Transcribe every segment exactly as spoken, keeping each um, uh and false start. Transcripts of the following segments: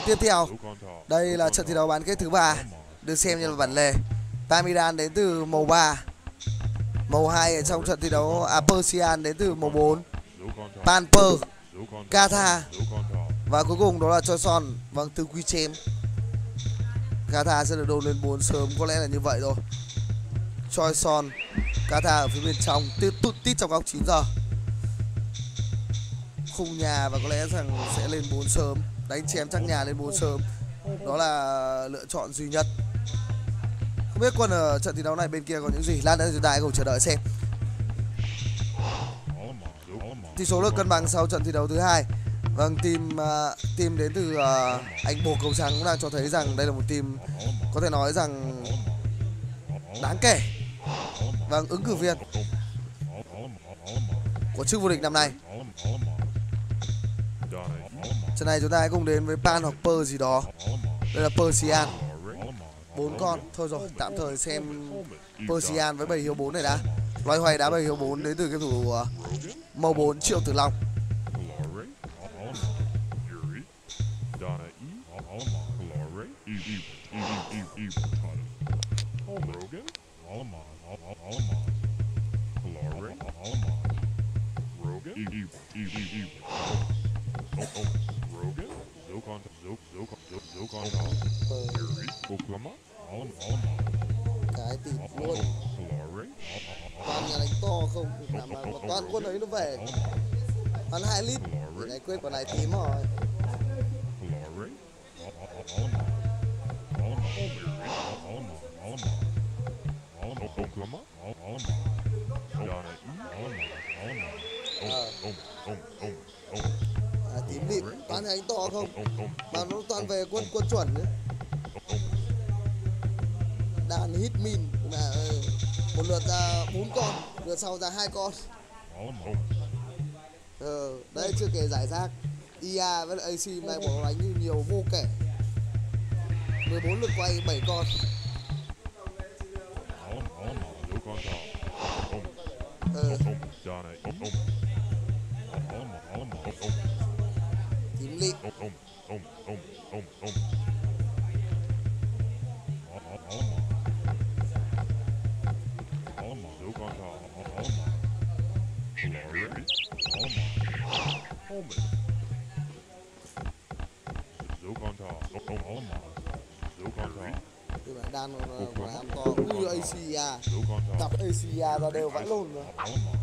Tiếp theo, đây là trận thi đấu bán kết thứ ba, được xem như là bản lề. Tamiran đến từ màu ba, màu hai ở trong trận thi đấu, à, Persian đến từ màu bốn, Panper, Katha và cuối cùng đó là Choson, vâng, từ Quichem. Katha sẽ được đôn lên bốn sớm, có lẽ là như vậy rồi. Choson, Katha ở phía bên trong, tít tút tít trong góc chín giờ. Khung nhà và có lẽ rằng sẽ lên bốn sớm, đánh chém chắc nhà lên bốn sớm. Đó là lựa chọn duy nhất. Không biết quân ở trận thi đấu này bên kia có những gì, lát nữa chúng ta hãy cùng chờ đợi xem. Tỷ số được cân bằng sau trận thi đấu thứ hai. Vâng, team uh, team đến từ uh, anh Bồ Câu Trắng cũng đang cho thấy rằng đây là một team có thể nói rằng đáng kể. Vâng, ứng cử viên của chức vô địch năm nay. Trận này chúng ta hãy cùng đến với Pan hoặc Per gì đó. Đây là Persian, bốn con. Thôi rồi, tạm thời xem Persian với bầy hiếu bốn này đã. Loay hoay đá bầy hiếu bốn đến từ cái thủ uh, màu bốn Triệu Tử Long. Cái tịt luôn. Toàn nhà đánh to không làm mà toàn quân ấy nó về. Hắn hai lít để này quên quả này tím rồi. À, tím lịm toàn nhà đánh to không mà nó toàn về quân quân chuẩn nữa. Đàn hit min mà một lượt ra bốn con, lượt sau ra hai con. Ờ, đấy chưa kể giải rác. i a với lại a xê này bỏ đánh như nhiều vô kể. mười bốn lượt quay bảy con. Ờ. Tím lịm. Từ lại đàn nó làm to như a xê à. Cặp a xê à ra đều vẫn luôn rồi.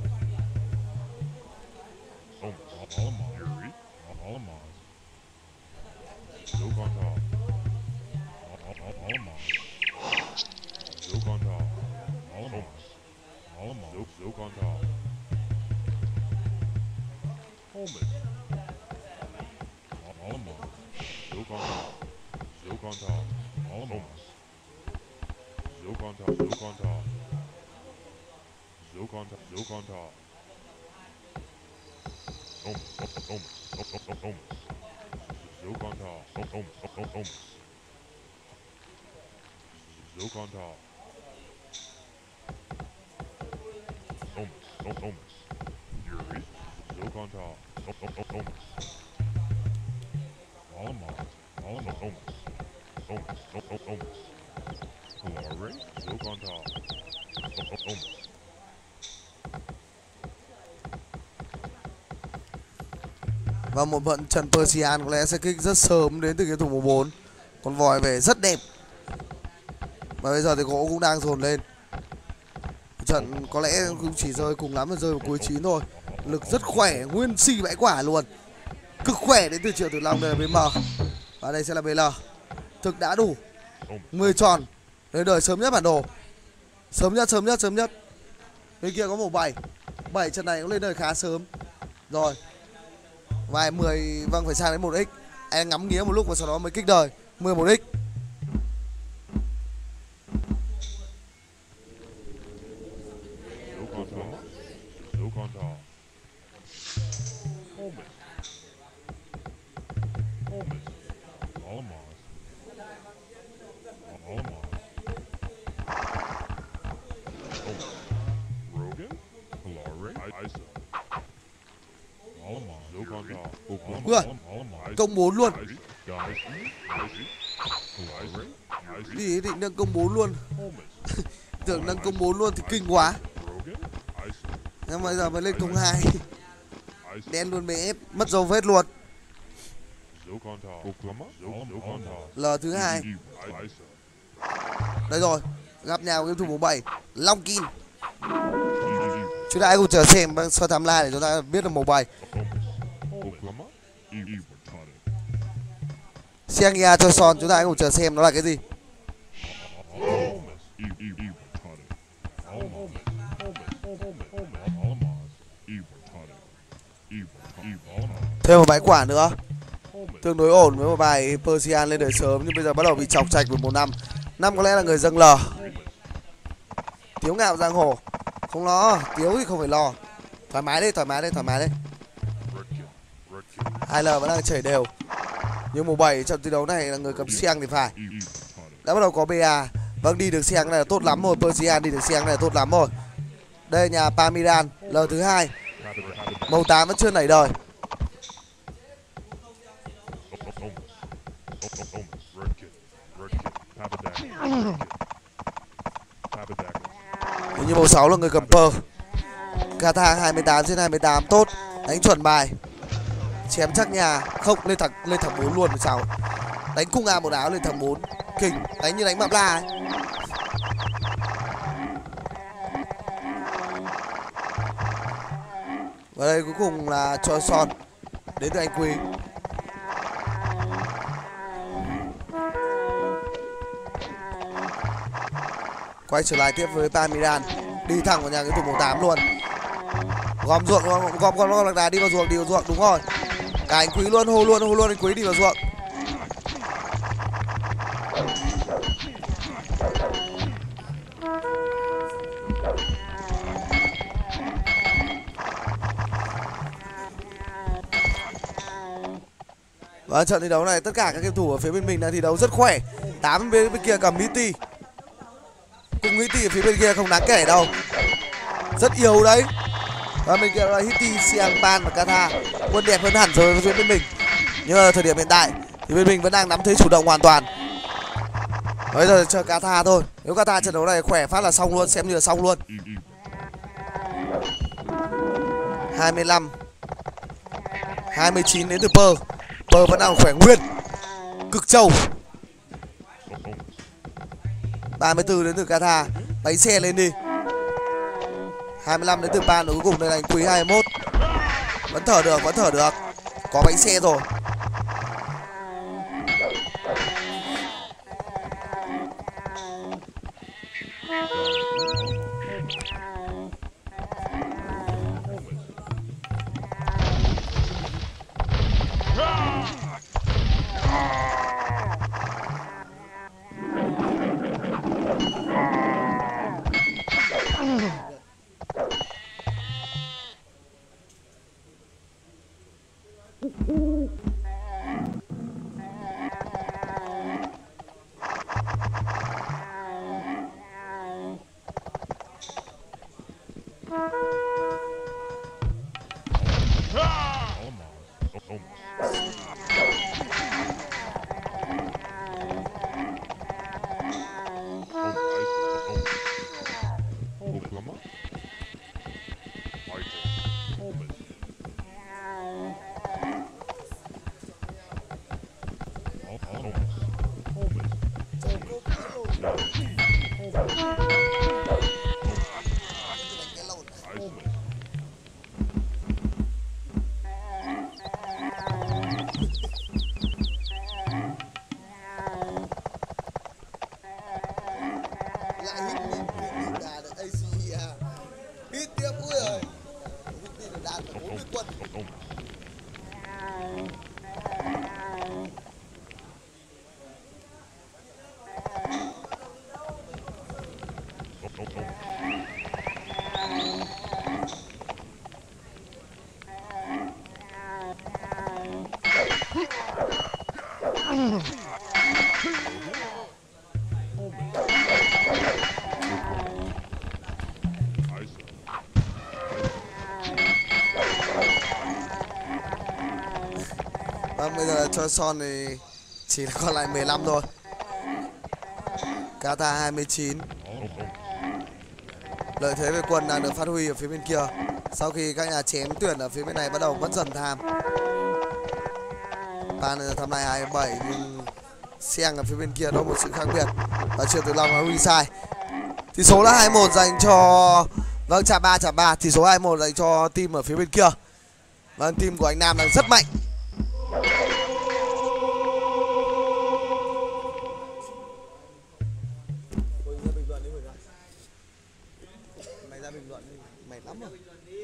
Và một vận trận Persian có lẽ sẽ kích rất sớm đến từ cái thủ màu bốn. Con vòi về rất đẹp. Và bây giờ thì gỗ cũng đang dồn lên. Trận có lẽ cũng chỉ rơi cùng lắm là rơi vào cuối chín thôi. Lực rất khỏe, nguyên si bãi quả luôn. Cực khỏe đến từ Triệu Tử Long. Đây là bê em. Và đây sẽ là bê lờ. Thực đã đủ mười tròn đến đời sớm nhất bản đồ. Sớm nhất, sớm nhất, sớm nhất. Bên kia có một bảy. bảy trận này cũng lên đời khá sớm. Rồi. Vài mười, vâng, phải sang đến một x. Anh ngắm nghía một lúc và sau đó mới kích đời mười một x. Ui, công bốn luôn. Đi định nâng công bốn luôn. Tưởng nâng công bốn luôn thì kinh quá. Nhưng mà giờ mới lên công hai. Đen luôn bê ép, mất dấu vết luôn. L thứ hai. Đây rồi, gặp nhau game thủ mùng bảy, Long Kim. Chúng ta hãy cùng chờ xem soi timeline để chúng ta biết được màu bảy. Siangia cho son, chúng ta hãy cùng chờ xem nó là cái gì. Thêm một bãi quả nữa, tương đối ổn với một bài Persian lên đời sớm, nhưng bây giờ bắt đầu bị chọc chạch với một năm. Năm có lẽ là người dâng L. Tiếu ngạo giang hồ, không lo, Tiếu thì không phải lo. Thoải mái đi, thoải mái đi, thoải mái đi. hai L vẫn đang chảy đều. Nhưng mùa bảy trận thi đấu này là người cầm xiang thì phải. Đã bắt đầu có bê a. Vâng, đi được xiang này là tốt lắm rồi. Persian đi được xiang này là tốt lắm rồi. Đây nhà Pamiran, L thứ hai. Màu tám vẫn chưa nảy đời. Như màu sáu là người cầm pơ. Kata hai mươi tám trên hai mươi tám tốt. Đánh chuẩn bài. Chém chắc nhà. Không, lên thẳng lên thẳng bốn luôn sáu. Đánh cung A một áo lên thẳng bốn. Kinh, đánh như đánh map la ấy. Và đây cuối cùng là Choi Son đến từ anh Quý. Quay trở lại tiếp với Pamiran, đi thẳng vào nhà cái thủ màu tám luôn. Gom ruộng, gom gom gom lạc đà đi vào ruộng, đi vào ruộng, đúng rồi. Cả anh Quý luôn, hô luôn, hô luôn anh Quý đi vào ruộng. Và trận thi đấu này tất cả các game thủ ở phía bên mình đang thi đấu rất khỏe. Tám bên bên kia cầm Mitty. Cùng Mitty ở phía bên kia không đáng kể đâu. Rất yếu đấy. Và bên kia là Hitty, Siang, Pan và Kata. Quân đẹp hơn hẳn rồi phía bên mình. Nhưng mà thời điểm hiện tại thì bên mình vẫn đang nắm thế chủ động hoàn toàn. Bây giờ chờ Kata thôi. Nếu Kata trận đấu này khỏe phát là xong luôn, xem như là xong luôn. hai mươi lăm hai mươi chín đến từ Pơ. Pơ vẫn đang khỏe nguyên. Cực trâu. ba mươi tư đến từ Kata. Đánh xe lên đi. hai mươi lăm đến từ Pan. Cuối cùng đây là anh Quý hai mươi mốt. Vẫn thở được, vẫn thở được. Có bánh xe rồi. Vâng, bây giờ cho Son thì Chỉ là còn lại mười lăm thôi. Qatar hai mươi chín. Lợi thế về quân đang được phát huy ở phía bên kia. Sau khi các nhà chém tuyển ở phía bên này bắt đầu mất dần tham. Tan tham này hai mươi bảy nhưng Seng ở phía bên kia đó một sự khác biệt. Và Triệu Tử Long là resign. Tỷ số là hai một dành cho vâng chạm ba chạm ba, tỷ số hai một dành cho team ở phía bên kia. Vâng, team của anh Nam đang rất mạnh. Mày ra bình luận đi, mày lắm rồi.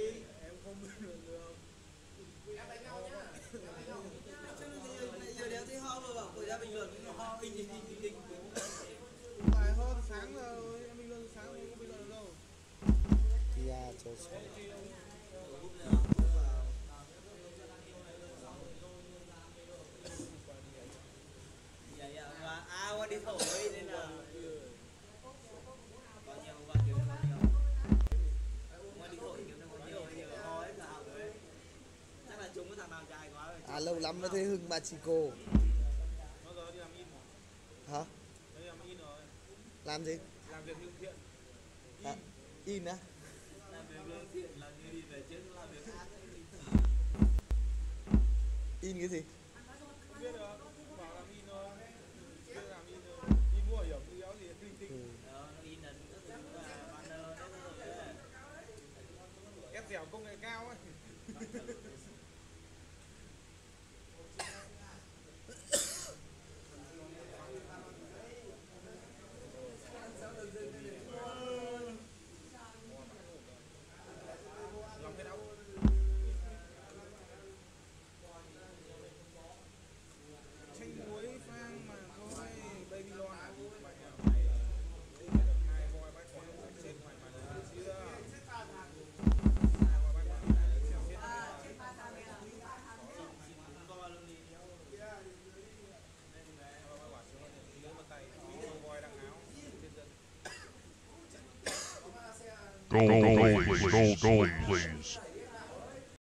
À lâu lắm mới thấy Hưng Machiko. Hả? Làm gì? Làm việc lương thiện. À, in á? Làm việc lương thiện là như đi về trước làm việc ác. In cái gì? Không biết được, bảo làm in thôi. Biết làm in thôi. In mua hiểm gì áo gì tinh tinh. Ừ. Đó, nó in ấn các thứ và banner đấy rồi. Ép dẻo công nghệ cao ấy. Goal, goal, please. Goal, goal, please.